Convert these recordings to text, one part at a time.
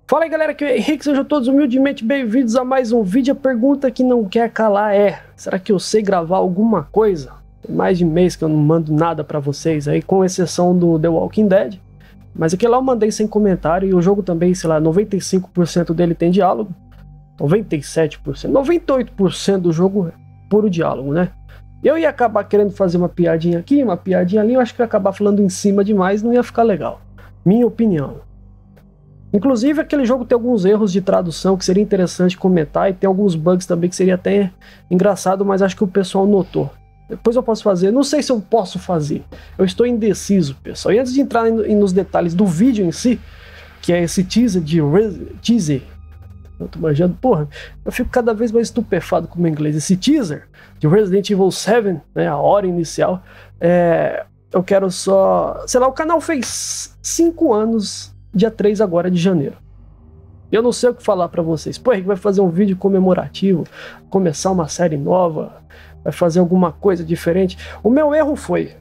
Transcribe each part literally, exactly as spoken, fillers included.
Fala aí galera, aqui é o Henrique, sejam todos humildemente bem-vindos a mais um vídeo. A pergunta que não quer calar é: será que eu sei gravar alguma coisa? Tem mais de mês que eu não mando nada pra vocês aí, com exceção do The Walking Dead. Mas aqui lá eu mandei sem comentário e o jogo também, sei lá, noventa e cinco por cento dele tem diálogo. noventa e sete por cento, noventa e oito por cento do jogo é puro diálogo, né? Eu ia acabar querendo fazer uma piadinha aqui, uma piadinha ali, eu acho que eu ia acabar falando em cima demais, não ia ficar legal. Minha opinião. Inclusive, aquele jogo tem alguns erros de tradução que seria interessante comentar, e tem alguns bugs também que seria até engraçado, mas acho que o pessoal notou. Depois eu posso fazer, não sei se eu posso fazer, eu estou indeciso, pessoal. E antes de entrar em, nos detalhes do vídeo em si, que é esse teaser de Res teaser, eu tô manjando, porra, eu fico cada vez mais estupefado com o meu inglês. Esse teaser de Resident Evil sete, né, a hora inicial, é, eu quero só, sei lá, o canal fez cinco anos dia três agora de janeiro. Eu não sei o que falar pra vocês. Pô, Henrique vai fazer um vídeo comemorativo, começar uma série nova, vai fazer alguma coisa diferente. O meu erro foi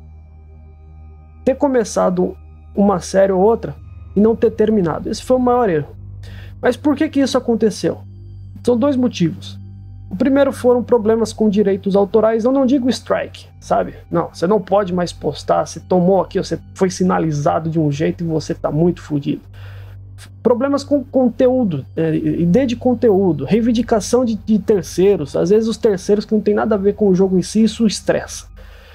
ter começado uma série ou outra e não ter terminado. Esse foi o maior erro. Mas por que que isso aconteceu? São dois motivos. O primeiro foram problemas com direitos autorais. Eu não digo strike, sabe? Não, você não pode mais postar, você tomou aqui, você foi sinalizado de um jeito e você tá muito fodido. Problemas com conteúdo, é, ideia de conteúdo, reivindicação de, de terceiros, às vezes os terceiros que não tem nada a ver com o jogo em si, isso estressa.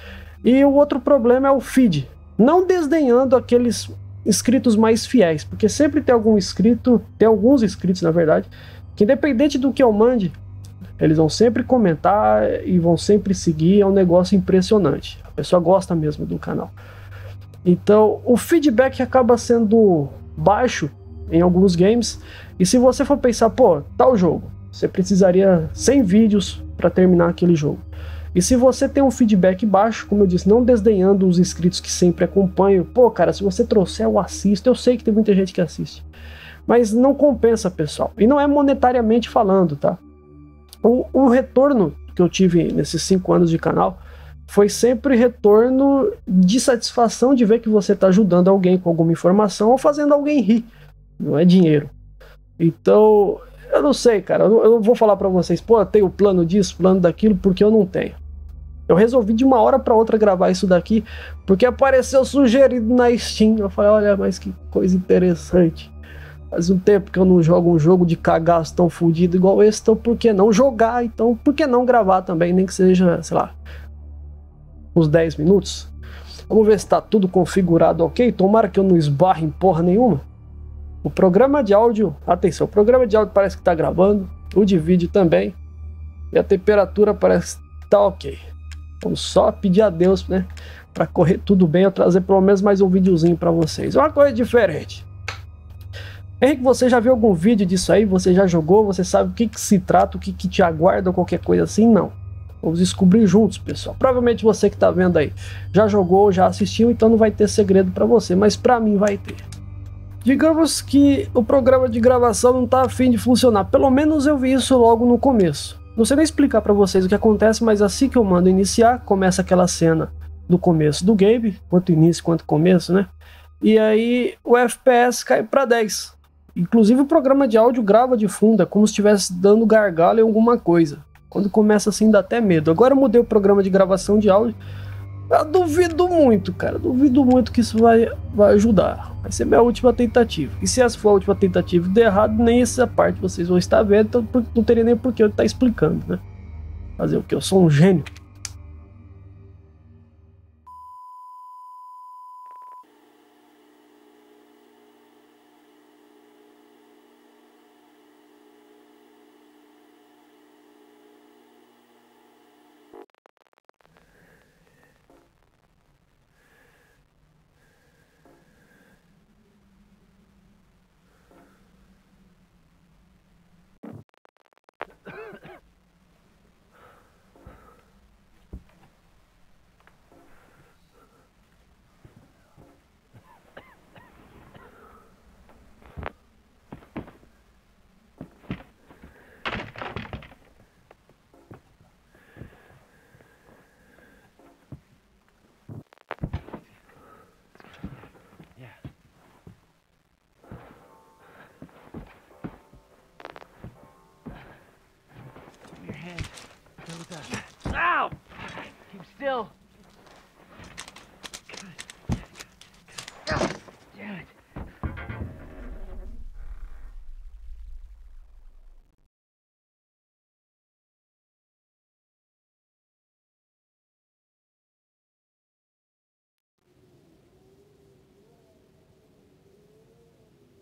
E o outro problema é o feed, não desdenhando aqueles inscritos mais fiéis, porque sempre tem algum inscrito, tem alguns inscritos na verdade, que independente do que eu mande, eles vão sempre comentar e vão sempre seguir, é um negócio impressionante. A pessoa gosta mesmo do canal. Então, o feedback acaba sendo baixo em alguns games, e se você for pensar, pô, tal jogo, você precisaria cem vídeos para terminar aquele jogo. E se você tem um feedback baixo, como eu disse, não desdenhando os inscritos que sempre acompanham, pô, cara, se você trouxer, eu assisto. Eu sei que tem muita gente que assiste, mas não compensa, pessoal. E não é monetariamente falando, tá? O, o retorno que eu tive nesses cinco anos de canal foi sempre retorno de satisfação de ver que você está ajudando alguém com alguma informação ou fazendo alguém rir. Não é dinheiro. Então, eu não sei, cara. Eu não, eu não vou falar para vocês, pô, eu tenho plano disso, plano daquilo, porque eu não tenho. Eu resolvi de uma hora para outra gravar isso daqui, porque apareceu sugerido na Steam. Eu falei, olha, mas que coisa interessante. Faz um tempo que eu não jogo um jogo de cagaço tão fodido igual esse, então por que não jogar? Então por que não gravar também, nem que seja, sei lá, uns dez minutos? Vamos ver se tá tudo configurado ok. Tomara que eu não esbarre em porra nenhuma. O programa de áudio, atenção, o programa de áudio parece que tá gravando, o de vídeo também, e a temperatura parece que tá ok. Vamos só pedir a Deus, né, pra correr tudo bem, eu trazer pelo menos mais um videozinho pra vocês. É uma coisa diferente. Henrique, você já viu algum vídeo disso aí? Você já jogou? Você sabe o que que se trata? O que que te aguarda ou qualquer coisa assim? Não. Vamos descobrir juntos, pessoal. Provavelmente você que tá vendo aí já jogou, já assistiu, então não vai ter segredo pra você, mas pra mim vai ter. Digamos que o programa de gravação não tá a fim de funcionar. Pelo menos eu vi isso logo no começo. Não sei nem explicar pra vocês o que acontece, mas assim que eu mando iniciar, começa aquela cena do começo do game, quanto início, quanto começo, né? E aí o F P S cai pra dez. Inclusive o programa de áudio grava de fundo, é como se estivesse dando gargalo em alguma coisa. Quando começa assim dá até medo. Agora eu mudei o programa de gravação de áudio. Eu duvido muito, cara. Duvido muito que isso vai, vai ajudar. Vai ser minha última tentativa. E se essa for a última tentativa e der errado, nem essa parte vocês vão estar vendo. Então não teria nem por que eu estar explicando, né? Fazer o que? Eu sou um gênio.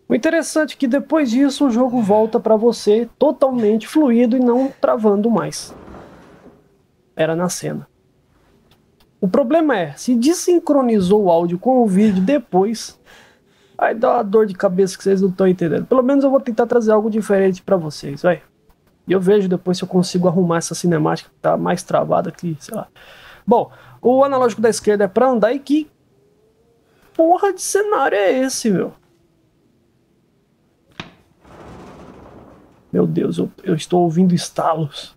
O interessante é que depois disso o jogo volta para você totalmente fluido e não travando mais. Era na cena. O problema é, se desincronizou o áudio com o vídeo depois, aí dá uma dor de cabeça que vocês não estão entendendo. Pelo menos eu vou tentar trazer algo diferente para vocês, vai. E eu vejo depois se eu consigo arrumar essa cinemática que tá mais travada aqui, sei lá. Bom, o analógico da esquerda é para andar e que porra de cenário é esse, meu? Meu Deus, eu, eu estou ouvindo estalos.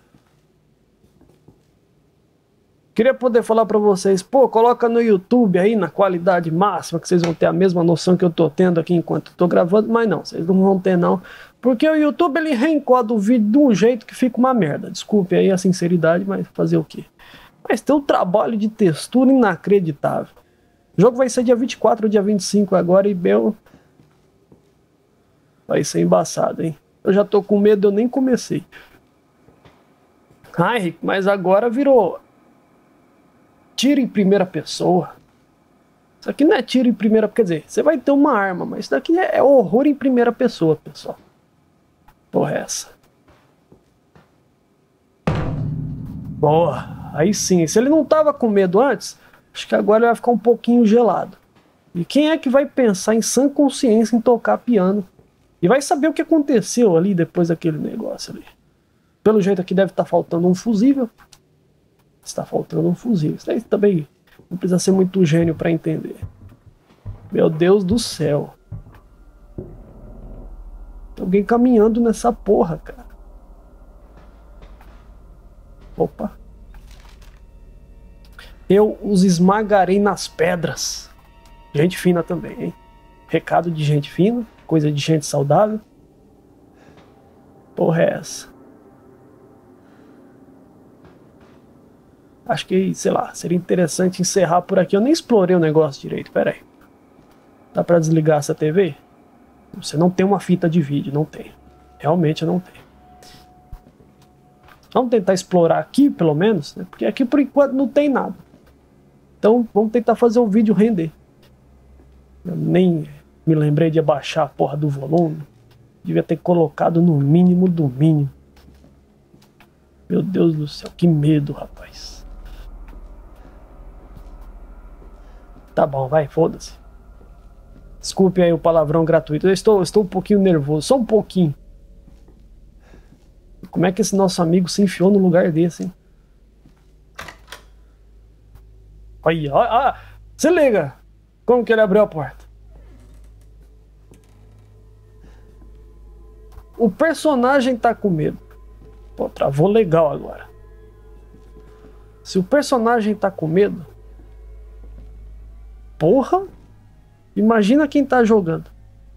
Queria poder falar pra vocês, pô, coloca no YouTube aí na qualidade máxima, que vocês vão ter a mesma noção que eu tô tendo aqui enquanto eu tô gravando, mas não, vocês não vão ter não, porque o YouTube ele reencoda o vídeo de um jeito que fica uma merda. Desculpe aí a sinceridade, mas fazer o quê? Mas tem um trabalho de textura inacreditável. O jogo vai ser dia vinte e quatro ou dia vinte e cinco agora e, meu, vai ser embaçado, hein? Eu já tô com medo, eu nem comecei. Ai, Rick, mas agora virou tiro em primeira pessoa. Isso aqui não é tiro em primeira... Quer dizer, você vai ter uma arma, mas isso daqui é horror em primeira pessoa, pessoal. Porra é essa? Boa, aí sim. Se ele não tava com medo antes, acho que agora ele vai ficar um pouquinho gelado. E quem é que vai pensar em sã consciência em tocar piano? E vai saber o que aconteceu ali depois daquele negócio ali. Pelo jeito aqui deve estar faltando um fusível. Está faltando um fusível. Isso aí também não precisa ser muito gênio para entender. Meu Deus do céu. Tem alguém caminhando nessa porra, cara. Opa. Eu os esmagarei nas pedras. Gente fina também, hein? Recado de gente fina. Coisa de gente saudável. Porra é essa? Acho que, sei lá, seria interessante encerrar por aqui. Eu nem explorei o negócio direito, pera aí. Dá pra desligar essa T V? Você não tem uma fita de vídeo, não tem. Realmente eu não tenho. Vamos tentar explorar aqui, pelo menos, né? Porque aqui por enquanto não tem nada. Então vamos tentar fazer o vídeo render. Eu nem me lembrei de abaixar a porra do volume. Devia ter colocado no mínimo do mínimo. Meu Deus do céu, que medo, rapaz. Tá bom, vai, foda-se. Desculpe aí o palavrão gratuito. Eu estou, estou um pouquinho nervoso, só um pouquinho. Como é que esse nosso amigo se enfiou no lugar desse, hein? Aí, ó, ah, se liga. Como que ele abriu a porta? O personagem tá com medo. Pô, travou legal agora. Se o personagem tá com medo... Porra! Imagina quem tá jogando.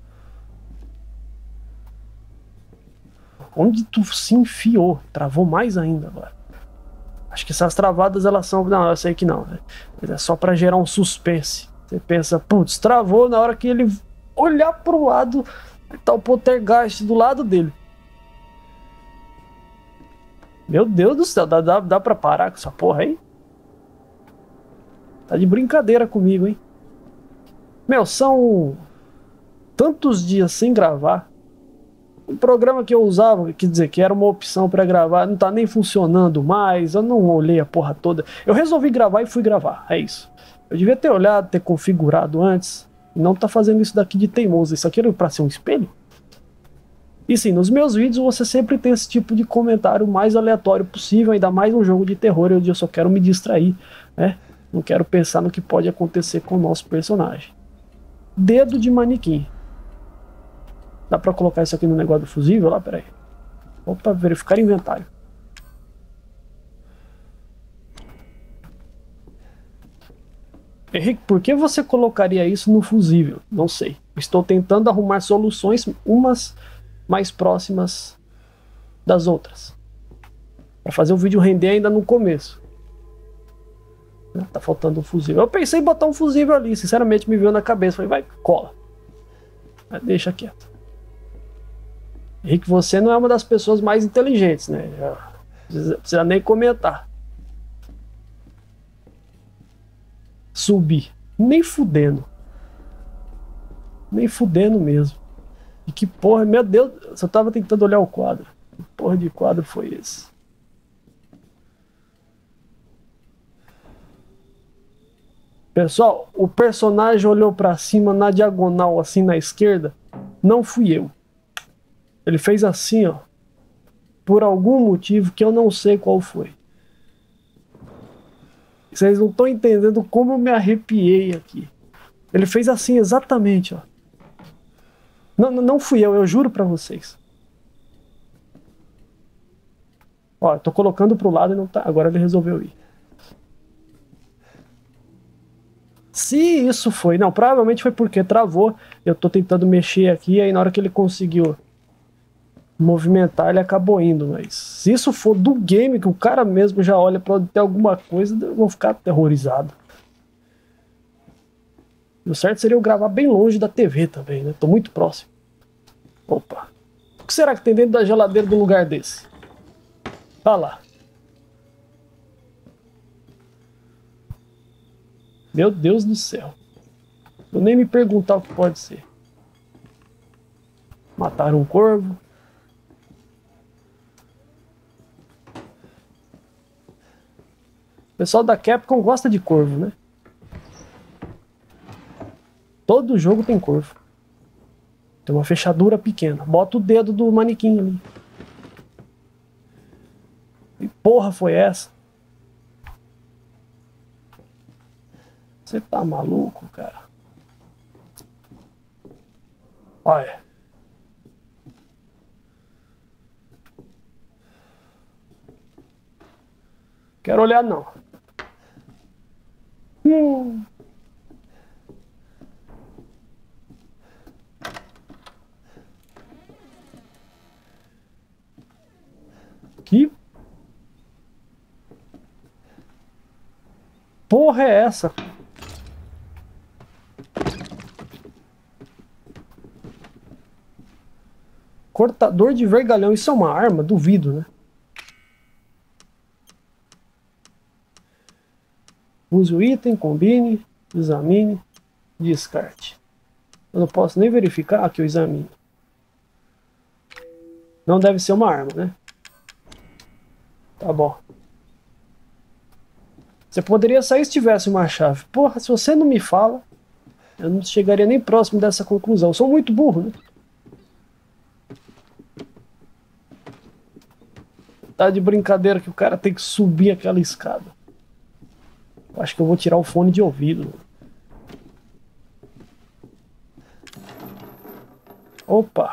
Onde tu se enfiou? Travou mais ainda agora. Acho que essas travadas elas são... Não, eu sei que não, né? É só pra gerar um suspense. Você pensa, putz, travou na hora que ele olhar pro lado... Tá o poltergeist do lado dele. Meu Deus do céu, dá, dá, dá pra parar com essa porra aí? Tá de brincadeira comigo, hein? Meu, são tantos dias sem gravar. O programa que eu usava, quer dizer, que era uma opção pra gravar, não tá nem funcionando mais. Eu não olhei a porra toda. Eu resolvi gravar e fui gravar, é isso. Eu devia ter olhado, ter configurado antes. Não tá fazendo isso daqui de teimoso. Isso aqui era pra ser um espelho? E sim, nos meus vídeos você sempre tem esse tipo de comentário mais aleatório possível, ainda mais um jogo de terror onde eu só quero me distrair, né? Não quero pensar no que pode acontecer com o nosso personagem. Dedo de manequim. Dá pra colocar isso aqui no negócio do fusível lá? Pera aí. Opa, verificar inventário. Henrique, por que você colocaria isso no fusível? Não sei. Estou tentando arrumar soluções, umas mais próximas das outras. Para fazer o vídeo render ainda no começo. Tá faltando um fusível. Eu pensei em botar um fusível ali, sinceramente me veio na cabeça. Falei, vai, cola. Mas deixa quieto. Henrique, você não é uma das pessoas mais inteligentes, né? Não precisa nem comentar. Subir. Nem fudendo. Nem fudendo mesmo. E que porra, meu Deus, eu só tava tentando olhar o quadro. Que porra de quadro foi esse? Pessoal, o personagem olhou pra cima na diagonal, assim na esquerda. Não fui eu. Ele fez assim, ó. Por algum motivo que eu não sei qual foi. Vocês não estão entendendo como eu me arrepiei aqui. Ele fez assim, exatamente, ó. Não, não fui eu, eu juro pra vocês. Ó, eu tô colocando pro lado e não tá. Agora ele resolveu ir. Se isso foi... Não, provavelmente foi porque travou. Eu tô tentando mexer aqui, e aí na hora que ele conseguiu movimentar, ele acabou indo. Mas se isso for do game, que o cara mesmo já olha pra ter alguma coisa, eu vou ficar aterrorizado. O certo seria eu gravar bem longe da T V também, né? Tô muito próximo. Opa. O que será que tem dentro da geladeira de um lugar desse? Tá lá. Meu Deus do céu. Vou nem me perguntar o que pode ser. Mataram um corvo. O pessoal da Capcom gosta de corvo, né? Todo jogo tem corvo. Tem uma fechadura pequena. Bota o dedo do manequim ali. Que porra foi essa? Você tá maluco, cara? Olha. Quero olhar não. Hum. Que porra é essa? Cortador de vergalhão. Isso é uma arma? Duvido, né? Use o item, combine, examine, descarte. Eu não posso nem verificar aqui o examine. Não deve ser uma arma, né? Tá bom. Você poderia sair se tivesse uma chave. Porra, se você não me fala, eu não chegaria nem próximo dessa conclusão. Eu sou muito burro, né? Tá de brincadeira que o cara tem que subir aquela escada. Eu acho que eu vou tirar o fone de ouvido. Opa!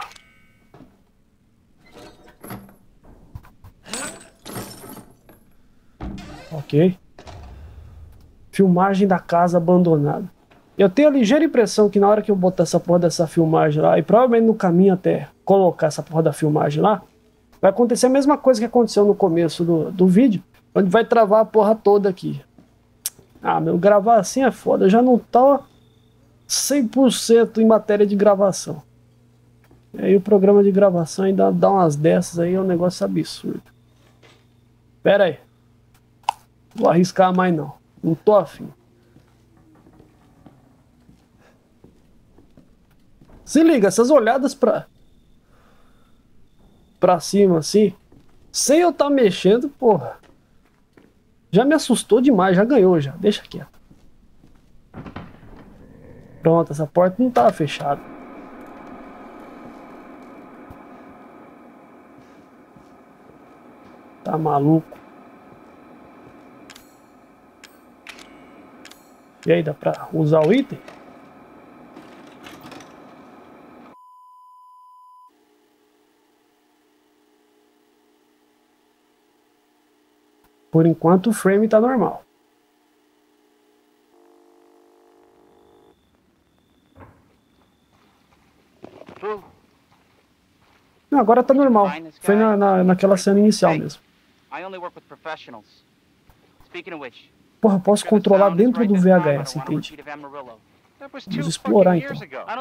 Ok. Filmagem da casa abandonada. Eu tenho a ligeira impressão que na hora que eu botar essa porra dessa filmagem lá, e provavelmente no caminho até colocar essa porra da filmagem lá, vai acontecer a mesma coisa que aconteceu no começo do, do vídeo, onde vai travar a porra toda aqui. Ah, meu, gravar assim é foda. Eu já não tô cem por cento em matéria de gravação. E aí o programa de gravação ainda dá umas dessas aí, é um negócio absurdo. Pera aí. Vou arriscar mais não. Não tô afim. Se liga, essas olhadas pra... pra cima assim, sem eu estar tá mexendo, porra. Já me assustou demais, já ganhou já. Deixa quieto. Pronto, essa porta não tava fechada. Tá maluco. E aí, dá pra usar o item? Por enquanto o frame tá normal. Não, agora tá normal. Foi na, na, naquela cena inicial mesmo. Porra, posso controlar dentro do V H S, entendi. Vamos explorar então.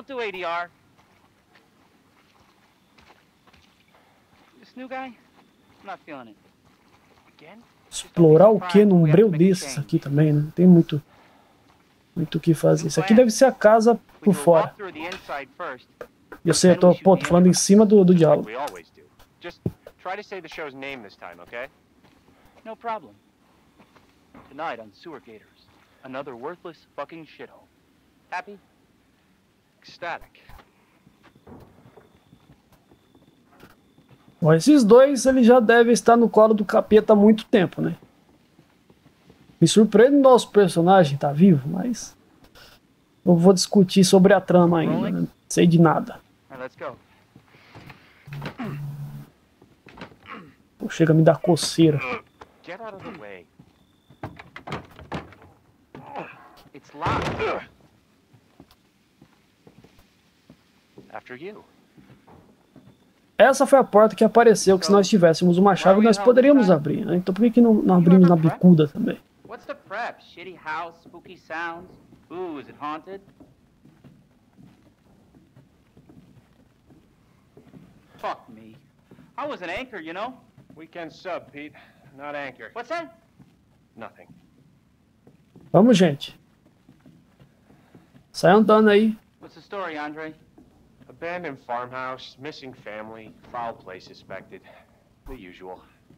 Explorar o que num breu desses aqui também, né? Não tem muito muito o que fazer. Isso aqui deve ser a casa por fora. E eu sei, eu tô, pô, tô falando em cima do, do diálogo. We always do. Just try to say the show's name this time, okay? No problem. Tonight on Sewer Gators, another worthless fucking shithole. Happy? Ecstatic. Bom, esses dois, eles já devem estar no colo do capeta há muito tempo, né? Me surpreende o nosso personagem tá vivo, mas... eu vou discutir sobre a trama ainda, né? Não sei de nada. Alright, let's go. Pô, chega a me dar coceira. Get out of the way. It's locked. After you. Essa foi a porta que apareceu, que se nós tivéssemos uma chave, nós poderíamos abrir, né? Então por que, que não, não abrimos na bicuda também? What's the prep? Shitty house, spooky sounds? Ooh, is it haunted? Fuck me. I was an anchor, you know? Weekend sub, Pete. Not anchor. What's that? Nothing. Vamos, gente. Sai andando aí. What's the story, Andre? Abandoned farmhouse, missing family, foul play suspected. The usual.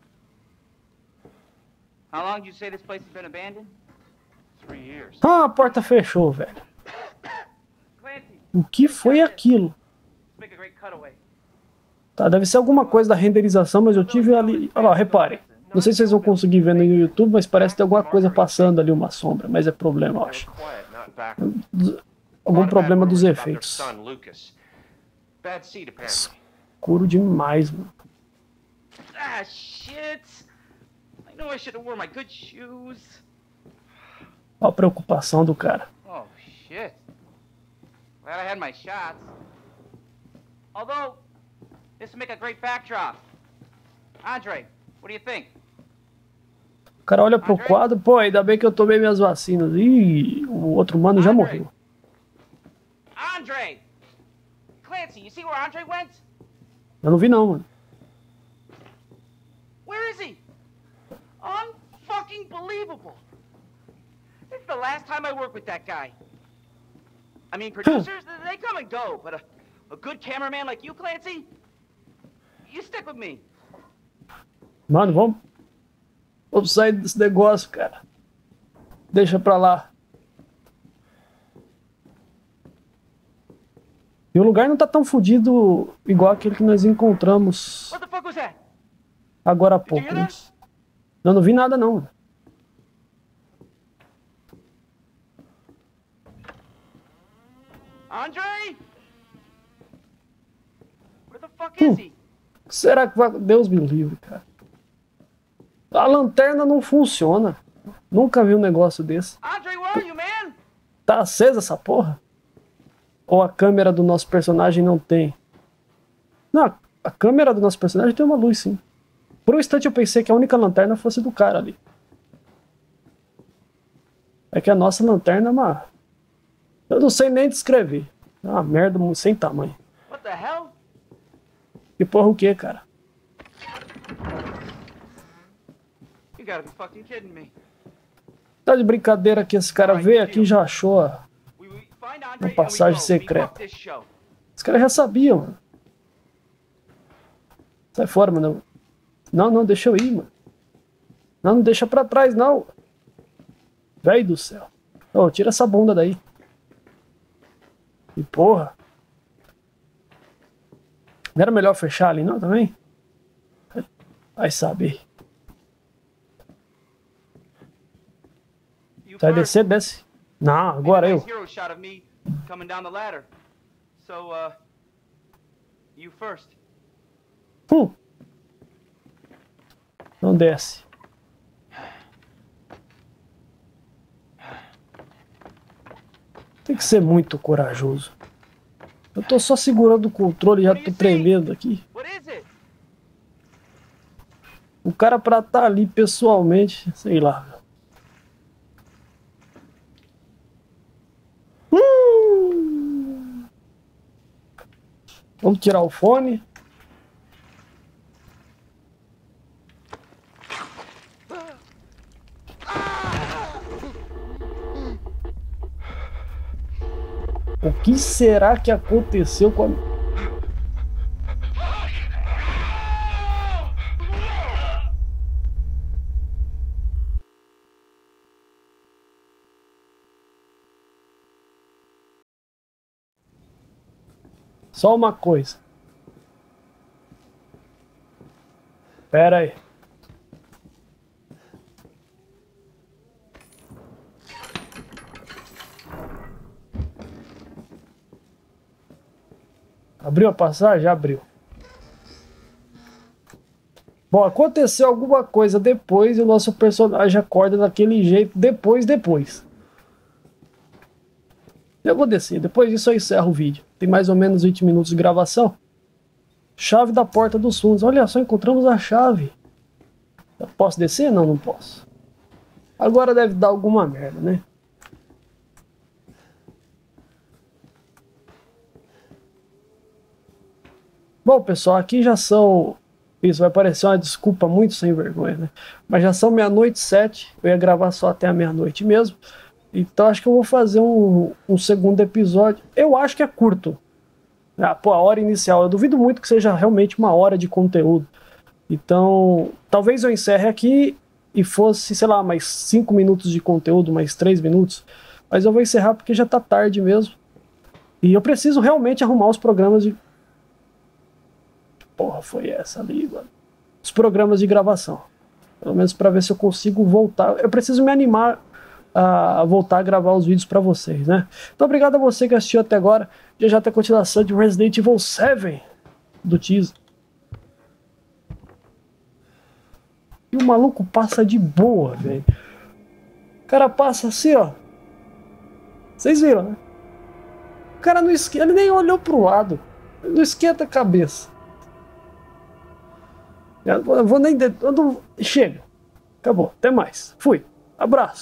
How long did you say this place has been abandoned? Three years. Ah, a porta fechou, velho. Clancy, O que foi aquilo? let's make a great cutaway. Tá, deve ser alguma coisa da renderização, mas eu tive ali... Olha lá, reparem. Não sei se vocês vão conseguir ver no YouTube, mas parece ter alguma coisa passando ali, uma sombra. Mas é problema, eu They acho. were quiet, not back. Algum problema dos efeitos. Son, Lucas. Bad seed, apparently. Escuro demais, mano. Ah, shit! I know I should have worn my good shoes. Olha a preocupação do cara. Oh, shit. Glad I had my shots. Although, this would make a great backdrop. Andre, what do you think? O cara olha pro quadro, pô, ainda bem que eu tomei minhas vacinas. Ih, o outro mano já morreu. Andre! Clancy, you see where Andre went? Eu não vi não, mano. Where is he? Unfucking believable. This is the last time I work with that guy. I mean, producers, they come and go, but a, a good cameraman like you, Clancy, you stick with me. Mano, vamos... Vamos sair desse negócio, cara. Deixa pra lá. E o lugar não tá tão fodido igual aquele que nós encontramos What the fuck was that? agora há pouco, né? Eu não vi nada, não. Andre? Where the fuck is he? Será que vai... Deus me livre, cara. A lanterna não funciona. Nunca vi um negócio desse. Andre, where are you, man? Tá acesa essa porra? Ou a câmera do nosso personagem não tem? Não, a câmera do nosso personagem tem uma luz, sim. Por um instante eu pensei que a única lanterna fosse do cara ali. É que a nossa lanterna é uma... Eu não sei nem descrever. É uma merda sem tamanho. What the hell? Que porra o que, cara? You gotta be fucking kidding me. Tá de brincadeira que esse cara veio aqui e já achou a... We, we find Andre and we passagem go. We secreta. fuck this show. Os caras já sabiam, mano. Sai fora, mano. Não, não, deixa eu ir, mano. Não, não deixa pra trás, não. Véi do céu. Ô, tira essa bunda daí. E porra. Não era melhor fechar ali, não, também? Vai saber. You Vai first. descer, desce. Não, agora eu. Nice hero shot of me coming down the ladder. So, uh, you first. Hum. Não desce. Tem que ser muito corajoso. Eu tô só segurando o controle e já tô tremendo aqui. What is it? O cara pra estar ali pessoalmente, sei lá. Hum. Vamos tirar o fone. O que será que aconteceu com a... Só uma coisa. Pera aí. Abriu a passagem? Abriu. Bom, aconteceu alguma coisa depois e o nosso personagem acorda daquele jeito depois, depois. Eu vou descer. Depois disso eu encerro o vídeo. Tem mais ou menos vinte minutos de gravação. Chave da porta dos fundos. Olha só, encontramos a chave. Eu posso descer? Não, não posso. Agora deve dar alguma merda, né? Bom, pessoal, aqui já são... Isso vai parecer uma desculpa muito sem vergonha, né? Mas já são meia-noite e sete. Eu ia gravar só até a meia-noite mesmo. Então acho que eu vou fazer um, um segundo episódio. Eu acho que é curto. Ah, pô, a hora inicial. Eu duvido muito que seja realmente uma hora de conteúdo. Então, talvez eu encerre aqui e fosse, sei lá, mais cinco minutos de conteúdo, mais três minutos. Mas eu vou encerrar porque já tá tarde mesmo. E eu preciso realmente arrumar os programas de... Porra, foi essa ali, mano. Os programas de gravação. Pelo menos para ver se eu consigo voltar. Eu preciso me animar a voltar a gravar os vídeos para vocês, né? Então, obrigado a você que assistiu até agora. Já já tem a continuação de Resident Evil sete do teaser. E o maluco passa de boa, velho. O cara passa assim, ó. Vocês viram, né? O cara não esquenta, ele nem olhou pro lado. Ele não esquenta a cabeça. Eu vou nem... Eu não... Chega. Acabou. Até mais. Fui. Abraço.